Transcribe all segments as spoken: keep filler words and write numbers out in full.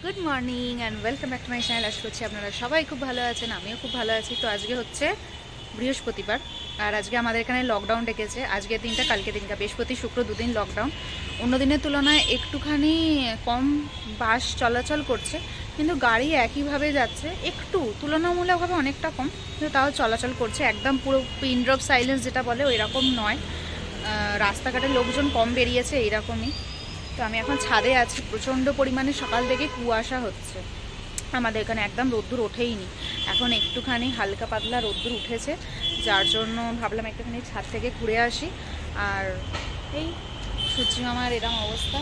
Good morning and welcome back to my channel. আশা করছি আপনারা সবাই খুব ভালো আছেন, আমিও খুব ভালো আছি। তো আজকে হচ্ছে বৃহস্পতিবার আর আজকে আমাদের এখানে লকডাউন ডেকেছে। আজকের দিনটা কালকে দিনটা বৃহস্পতি শুক্র দুদিন লকডাউন। অন্য দিনের তুলনায় একটুখানি কম বাস চলাচল করছে, কিন্তু গাড়ি একইভাবে যাচ্ছে, একটু তুলনামূলকভাবে অনেকটা কম, কিন্তু তাও চলাচল করছে। একদম পুরো পিন ড্রপ সাইলেন্স যেটা বলে ওই রকম নয়। রাস্তাঘাটে লোকজন কম বেরিয়েছে এইরকমই। তো আমি এখন ছাদে আছি, প্রচণ্ড পরিমাণে সকাল থেকে কুয়াশা হচ্ছে আমাদের এখানে, একদম রোদ্দুর ওঠেইনি। এখন একটুখানি হালকা পাতলা রোদ্দুর উঠেছে, যার জন্য ভাবলাম একটুখানি ছাদ থেকে ঘুরে আসি। আর এই সূর্যি মামার এরকম অবস্থা।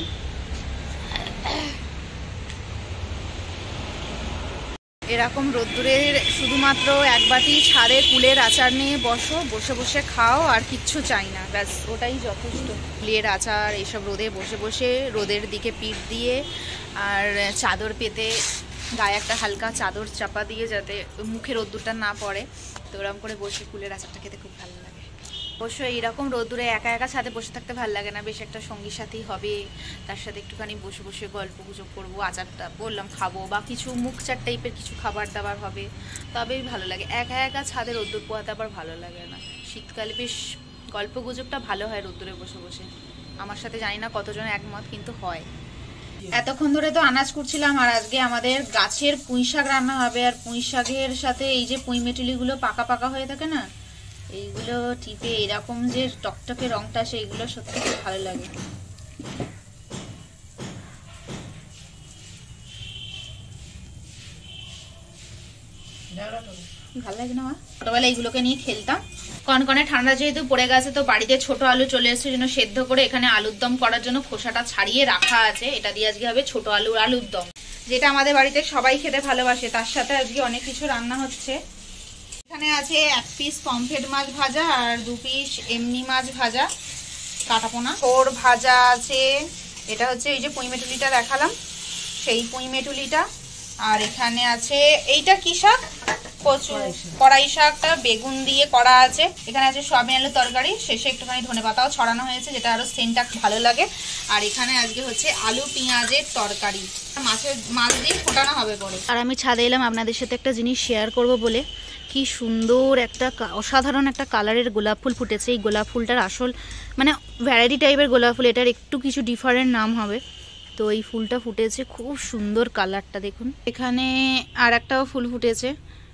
এরকম রোদ্দুরের শুধুমাত্র এক বাটি ছাদে কুলের আচার নিয়ে বসো, বসে বসে খাও, আর কিচ্ছু চাই না, ব্যাস ওটাই যথেষ্ট। কুলের আচার এইসব রোদে বসে বসে, রোদের দিকে পিঠ দিয়ে আর চাদর পেতে, গায়ে একটা হালকা চাদর চাপা দিয়ে যাতে মুখে রোদ্দুরটা না পড়ে, তো ওরকম করে বসে কুলের আচারটা খেতে খুব ভালো লাগে। অবশ্য এইরকম রোদ্দুরে একা একা ছাদে বসে থাকতে ভালো লাগে না, বেশ একটা সঙ্গী সাথী হবে, তার সাথে একটুখানি বসে বসে গল্প গুজব করবো, আচারটা বললাম খাবো, বা কিছু মুখচার টাইপের কিছু খাবার দাবার হবে, তবেই ভালো লাগে। একা একা ছাদে রোদ্দুর পোয়াতে আবার ভালো লাগে না। শীতকালে বেশ গল্প গুজবটা ভালো হয় রোদ্দুরে বসে বসে, আমার সাথে জানি না কতজন একমত, কিন্তু হয়। এতক্ষণ ধরে তো আনাজ করছিলাম, আর আজকে আমাদের গাছের পুঁইশাক রান্না হবে। আর পুঁইশাকের সাথে এই যে পুঁইমেটুলিগুলো পাকা পাকা হয়ে থাকে না, এইগুলো টিপে এরকম যে টকটকে রংটা আসে, এইগুলো সত্যি খুব ভালো লাগে। ভালো লাগে না? ছোটবেলায় এইগুলোকে নিয়ে খেলতাম। কনকনে ঠান্ডা যেহেতু পড়ে গেছে, তো বাড়িতে ছোট আলু চলে এসেছে, জন্য সেদ্ধ করে এখানে আলুর দম করার জন্য খোসাটা ছাড়িয়ে রাখা আছে। এটা দিয়ে আজকে হবে ছোট আলুর আলুর দম, যেটা আমাদের বাড়িতে সবাই খেতে ভালোবাসে। তার সাথে আজকে অনেক কিছু রান্না হচ্ছে। এখানে আছে এক পিস পমফ্রেট মাছ ভাজা আর দু পিস এমনি মাছ ভাজা কাটাপোনা, ওর ভাজা আছে। এটা হচ্ছে এই যে পুঁইমেটুলিটা দেখালাম, সেই পুঁইমেটুলিটা। আর এখানে আছে এইটা কি শাক, কচু কড়াই শাকটা বেগুন দিয়ে করা আছে। এখানে আছে সয়াবিন আলুর তরকারি, শেষে একটুখানি ধনে পাতাও ছড়ানো হয়েছে, যেটা আরো সেন্টটা ভালো লাগে। আর এখানে আজকে হচ্ছে আলু পেঁয়াজের তরকারি, মাছের মাছ দিয়ে ফোটানো হবে পরে। আর আমি ছাদে এলাম আপনাদের সাথে একটা জিনিস শেয়ার করব বলে। কি সুন্দর একটা অসাধারণ একটা কালারের গোলাপ ফুল ফুটেছে। এই গোলাপ ফুলটার আসল মানে ভ্যারাইটি টাইপের গোলাপ ফুল, এটার একটু কিছু ডিফারেন্ট নাম হবে। তো এই ফুলটা ফুটেছে, খুব সুন্দর কালারটা দেখুন। এখানে আর একটাও ফুল ফুটেছে,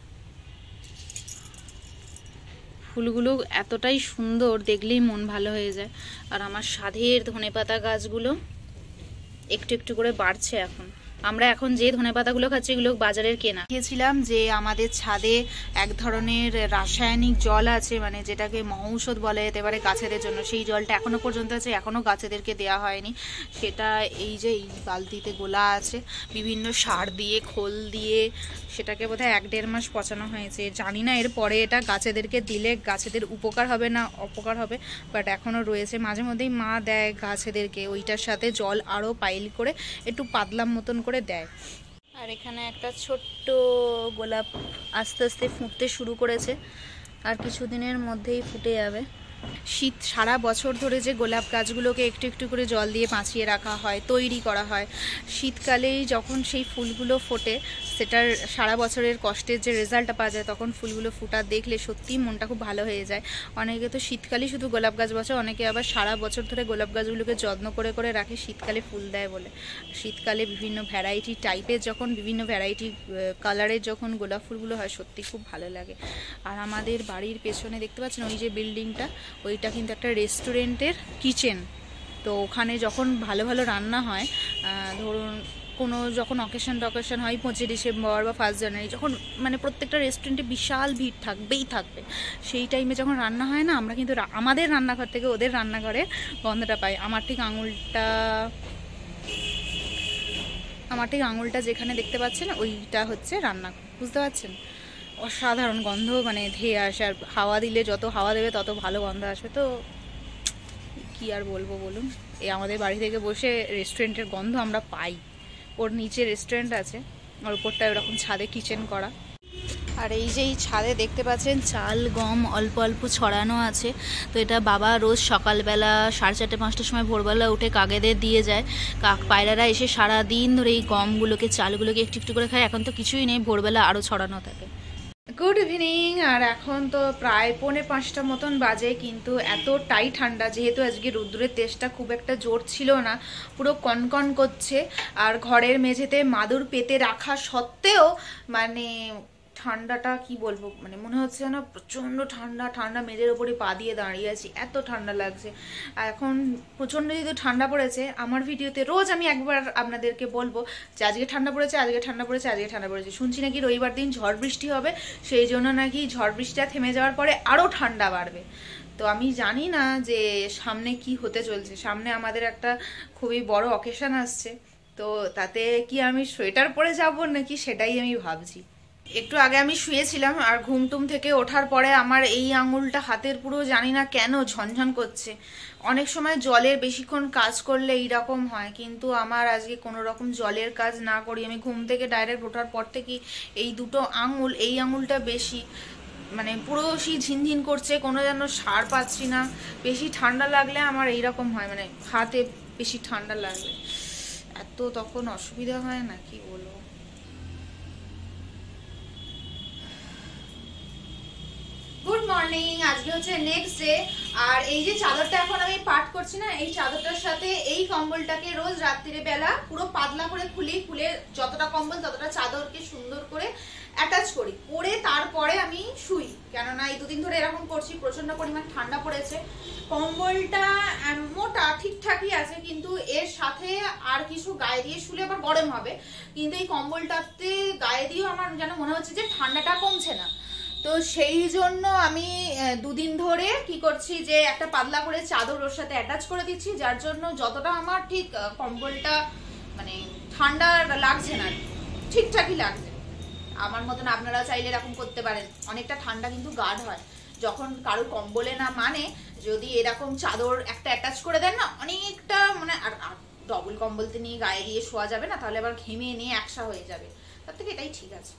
ফুলগুলো এতটাই সুন্দর, দেখলেই মন ভালো হয়ে যায়। আর আমার সাধের ধনেপাতা গাছগুলো একটু একটু করে বাড়ছে এখন। আমরা এখন যে ধনেপাতাগুলো খাচ্ছি এগুলো বাজারের কেনা। দেখেছিলাম যে আমাদের ছাদে এক ধরনের রাসায়নিক জল আছে, মানে যেটাকে মহৌষধ বলে যেতে পারে গাছেদের জন্য। সেই জলটা এখনো পর্যন্ত আছে, এখনো গাছেদেরকে দেওয়া হয়নি। সেটা এই যে এই বালতিতে গোলা আছে, বিভিন্ন সার দিয়ে খোল দিয়ে সেটাকে বোধহয় এক দেড় মাস পচানো হয়েছে। জানি না এরপরে এটা গাছেদেরকে দিলে গাছেদের উপকার হবে না অপকার হবে, বাট এখনও রয়েছে। মাঝে মধ্যেই মা দেয় গাছেদেরকে, ওইটার সাথে জল আরও পাইল করে একটু পাতলাম মতন করে দেয়। আর এখানে একটা ছোট্ট গোলাপ আস্তে আস্তে ফুটতে শুরু করেছে, আর কিছুদিনের মধ্যেই ফুটে যাবে। শীত সারা বছর ধরে যে গোলাপ গাছগুলোকে একটু একটু করে জল দিয়ে বাঁচিয়ে রাখা হয়, তৈরি করা হয়, শীতকালেই যখন সেই ফুলগুলো ফোটে, সেটার সারা বছরের কষ্টের যে রেজাল্টটা পাওয়া যায়, তখন ফুলগুলো ফুটা দেখলে সত্যিই মনটা খুব ভালো হয়ে যায়। অনেকে তো শীতকালেই শুধু গোলাপ গাছ বসে, অনেকে আবার সারা বছর ধরে গোলাপ গাছগুলোকে যত্ন করে করে রাখে শীতকালে ফুল দেয় বলে। শীতকালে বিভিন্ন ভ্যারাইটি টাইপের যখন বিভিন্ন ভ্যারাইটি কালারের যখন গোলাপ ফুলগুলো হয়, সত্যি খুব ভালো লাগে। আর আমাদের বাড়ির পেছনে দেখতে পাচ্ছেন ওই যে বিল্ডিংটা, ওইটা কিন্তু একটা রেস্টুরেন্টের কিচেন। তো ওখানে যখন ভালো ভালো রান্না হয়, ধরুন কোনো যখন অকেশন টকেশন হয়, পঁচিশে ডিসেম্বর বা ফার্স্ট জানুয়ারি, যখন মানে প্রত্যেকটা রেস্টুরেন্টে বিশাল ভিড় থাকবেই থাকবে, সেই টাইমে যখন রান্না হয় না, আমরা কিন্তু আমাদের রান্নাঘর থেকে ওদের রান্নাঘরে গন্ধটা পাই। আমার ঠিক আঙুলটা আমার ঠিক আঙুলটা যেখানে দেখতে পাচ্ছেন ওইটা হচ্ছে রান্না, বুঝতে পারছেন? অসাধারণ গন্ধ মানে ধেয়ে আসে, আর হাওয়া দিলে যত হাওয়া দেবে তত ভালো গন্ধ আসবে। তো কি আর বলবো বলুন, এই আমাদের বাড়ি থেকে বসে রেস্টুরেন্টের গন্ধ আমরা পাই। ওর নিচে রেস্টুরেন্ট আছে, আর উপরটা ওরকম ছাদে কিচেন করা। আর এই যে এই ছাদে দেখতে পাচ্ছেন চাল গম অল্প অল্প ছড়ানো আছে। তো এটা বাবা রোজ সকালবেলা সাড়ে চারটে পাঁচটার সময় ভোরবেলা উঠে কাকেদের দিয়ে যায়। কাক পায়রারা এসে সারা দিন ধরে এই গমগুলোকে চালগুলোকে একটু একটু করে খায়। এখন তো কিছুই নেই, ভোরবেলা আরও ছড়ানো থাকে। Good evening. আর এখন তো প্রায় পৌনে পাঁচটা মতন বাজে, কিন্তু এতটাই ঠান্ডা, যেহেতু আজকে রোদ্দুরের তেজটা খুব একটা জোর ছিল না, পুরো কনকন করছে। আর ঘরের মেঝেতে মাদুর পেতে রাখা সত্ত্বেও মানে ঠান্ডাটা কি বলবো, মানে মনে হচ্ছে যেন প্রচণ্ড ঠান্ডা ঠান্ডা মেঝের ওপরে পা দিয়ে দাঁড়িয়ে আছি, এত ঠান্ডা লাগছে। আর এখন প্রচণ্ড যেহেতু ঠান্ডা পড়েছে, আমার ভিডিওতে রোজ আমি একবার আপনাদেরকে বলবো যে আজকে ঠান্ডা পড়েছে, আজকে ঠান্ডা পড়েছে, আজকে ঠান্ডা পড়েছে। শুনছি নাকি রবিবার দিন ঝড় বৃষ্টি হবে, সেই জন্য নাকি ঝড় বৃষ্টিটা থেমে যাওয়ার পরে আরও ঠান্ডা বাড়বে। তো আমি জানি না যে সামনে কি হতে চলছে। সামনে আমাদের একটা খুবই বড় অকেশন আসছে, তো তাতে কি আমি সোয়েটার পরে যাব নাকি সেটাই আমি ভাবছি। একটু আগে আমি শুয়েছিলাম, আর ঘুমটুম থেকে ওঠার পরে আমার এই আঙুলটা হাতের পুরো জানি না কেন ঝনঝন করছে। অনেক সময় জলের বেশিক্ষণ কাজ করলে এইরকম হয়, কিন্তু আমার আজকে কোনো রকম জলের কাজ না করি আমি ঘুম থেকে ডাইরেক্ট ওঠার পর থেকে এই দুটো আঙুল, এই আঙুলটা বেশি মানে পুরো সেই ঝিনঝিন করছে, কোনো যেন সার পাচ্ছি না। বেশি ঠান্ডা লাগলে আমার এইরকম হয়, মানে হাতে বেশি ঠান্ডা লাগলে এত তখন অসুবিধা হয় না, কি বলবো। Good morning. আজকে হচ্ছে নেক্সট ডে। আর এই যে চাদরটা এখন আমি পাট করছি না, এই চাদরটার সাথে এই কম্বলটাকে রোজ রাত্রির বেলা পুরো পাতলা করে খুলি, খুলে যতটা কম্বল ততটা চাদরকে সুন্দর করে অ্যাটাচ করি, করে তারপরে আমি শুই। কেননা এই দুদিন ধরে এরকম করছি, প্রচন্ড পরিমাণ ঠান্ডা পড়েছে। কম্বলটা মোটা ঠিকঠাকই আছে, কিন্তু এর সাথে আর কিছু গায়ে দিয়ে শুলে আবার গরম হবে, কিন্তু এই কম্বলটাতে গায়ে দিয়েও আমার যেন মনে হচ্ছে যে ঠান্ডাটা কমছে না। তো সেই জন্য আমি দুদিন ধরে কি করছি যে একটা পাতলা করে চাদর ওর সাথে অ্যাটাচ করে দিচ্ছি, যার জন্য যতটা আমার ঠিক কম্বলটা মানে ঠান্ডা লাগছে না, ঠিকঠাকই লাগছে। আমার মতন আপনারা চাইলে এরকম করতে পারেন। অনেকটা ঠান্ডা কিন্তু গাঢ় হয় যখন কারো কম্বলে না মানে, যদি এরকম চাদর একটা অ্যাটাচ করে দেন না, অনেকটা মানে আর ডবল কম্বলতে নিয়ে গায়ে দিয়ে শোয়া যাবে না, তাহলে আবার ঘেমে নিয়ে একসা হয়ে যাবে। তার থেকে এটাই ঠিক আছে।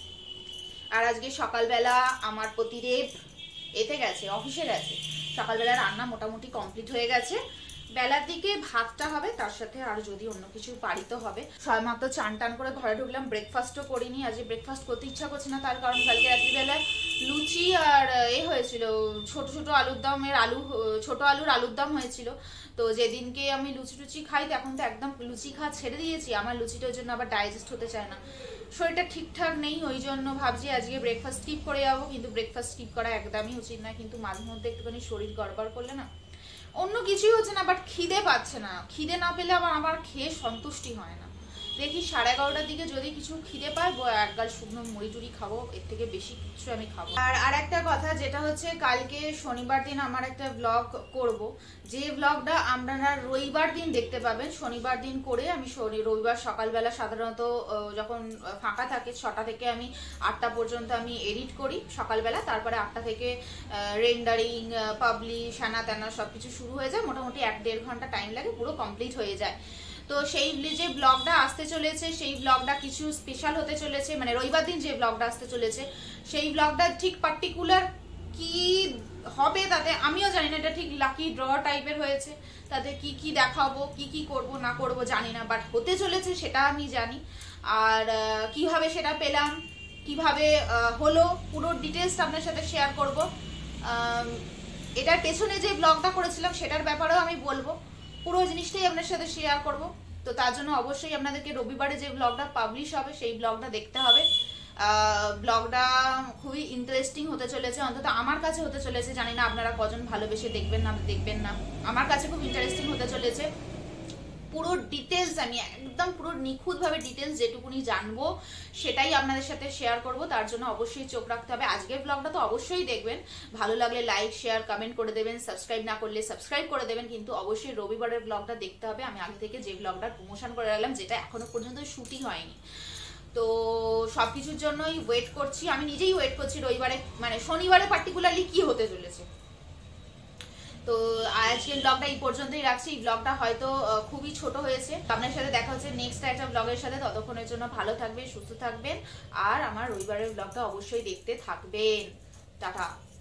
আর আজকে সকালবেলা আমার পতিদেব এতে গেছে, অফিসে গেছে। সকালবেলা রান্না মোটামুটি কমপ্লিট হয়ে গেছে। বেলার দিকে ভাতটা হবে, তার সাথে আর যদি অন্য কিছু পারি তো হবে। সবেমাত্র চান টান করে ঘরে ঢুকলাম, ব্রেকফাস্টও করিনি। আজকে ব্রেকফাস্ট করতে ইচ্ছা করছে না, তার কারণ কালকে রাত্রিবেলায় লুচি আর এ হয়েছিল, ছোট ছোট আলুর দমের আলু ছোট আলুর আলুর দম হয়েছিল। তো যেদিনকে আমি লুচি টুচি খাই, এখন তো একদম লুচি খাওয়া ছেড়ে দিয়েছি। আমার লুচিটার জন্য আবার ডাইজেস্ট হতে চায় না, শরীরটা ঠিকঠাক নেই, ওই জন্য ভাবছি আজকে ব্রেকফাস্ট স্কিপ করে যাবো। কিন্তু ব্রেকফাস্ট স্কিপ করা একদমই উচিত না, কিন্তু মাঝে মধ্যে একটুখানি শরীর গড়বড় করলে না অন্য কিছুই হচ্ছে না, বাট খিদে পাচ্ছে না। খিদে না পেলে আবার আমার খেয়ে সন্তুষ্টি হয় না। দেখি সাড়ে এগারোটার দিকে যদি কিছু খিদে পায়, এক গাল শুকনো মুড়ি টুড়ি খাবো, এর থেকে বেশি কিছু আমি খাবো। আর আর একটা কথা যেটা হচ্ছে, কালকে শনিবার দিন আমার একটা ব্লগ করব, যে ব্লগটা আপনারা রবিবার দিন দেখতে পাবেন। শনিবার দিন করে আমি শনি রবিবার সকালবেলা সাধারণত যখন ফাঁকা থাকে ছটা থেকে আমি আটটা পর্যন্ত আমি এডিট করি সকালবেলা, তারপরে আটটা থেকে রেন্ডারিং পাবলিশ হ্যানা ত্যানা সবকিছু শুরু হয়ে যায়। মোটামুটি এক দেড় ঘন্টা টাইম লাগে, পুরো কমপ্লিট হয়ে যায়। তো সেই যে ব্লগটা আসতে চলেছে, সেই ব্লগটা কিছু স্পেশাল হতে চলেছে, মানে রবিবার দিন যে ব্লগটা আসতে চলেছে সেই ব্লগটা ঠিক পার্টিকুলার কি হবে তাতে আমিও জানি না। এটা ঠিক লাকি ড্র টাইপের হয়েছে, তাতে কি কি দেখাবো, কি কি করব না করব জানি না, বাট হতে চলেছে সেটা আমি জানি। আর কিভাবে সেটা পেলাম, কিভাবে হলো, পুরো ডিটেলস আপনার সাথে শেয়ার করব। এটার পেছনে যে ব্লগটা করেছিলাম সেটার ব্যাপারেও আমি বলবো, পুরো জিনিসটাই আপনার সাথে শেয়ার করব। তো তার জন্য অবশ্যই আপনাদেরকে রবিবারে যে ব্লগটা পাবলিশ হবে সেই ব্লগটা দেখতে হবে। ব্লগটা খুবই ইন্টারেস্টিং হতে চলেছে, অন্তত আমার কাছে হতে চলেছে। জানি না আপনারা কজন ভালোবেসে দেখবেন না দেখবেন না, আমার কাছে খুব ইন্টারেস্টিং হতে চলেছে। পুরো ডিটেলস আমি একদম পুরো নিখুঁতভাবে ডিটেলস যেটুকুনি জানবো সেটাই আপনাদের সাথে শেয়ার করব। তার জন্য অবশ্যই চোখ রাখতে হবে। আজকের ব্লগটা তো অবশ্যই দেখবেন, ভালো লাগলে লাইক শেয়ার কমেন্ট করে দেবেন, সাবস্ক্রাইব না করলে সাবস্ক্রাইব করে দেবেন, কিন্তু অবশ্যই রবিবারের ব্লগটা দেখতে হবে। আমি আগে থেকে যে ব্লগটার প্রমোশন করে রাখলাম, যেটা এখনো পর্যন্ত শুটিং হয়নি, তো সবকিছুর জন্যই ওয়েট করছি। আমি নিজেই ওয়েট করছি রবিবারে, মানে শনিবারে পার্টিকুলারলি কি হতে চলেছে। তো আজকের ব্লগটা এই পর্যন্তই রাখছি। এই ব্লগটা হয়তো খুবই ছোট হয়েছে। আপনার সাথে দেখা হচ্ছে নেক্সট একটা ব্লগের সাথে। ততক্ষণের জন্য ভালো থাকবেন, সুস্থ থাকবেন, আর আমার রবিবারের ব্লগটা অবশ্যই দেখতে থাকবেন। টাটা।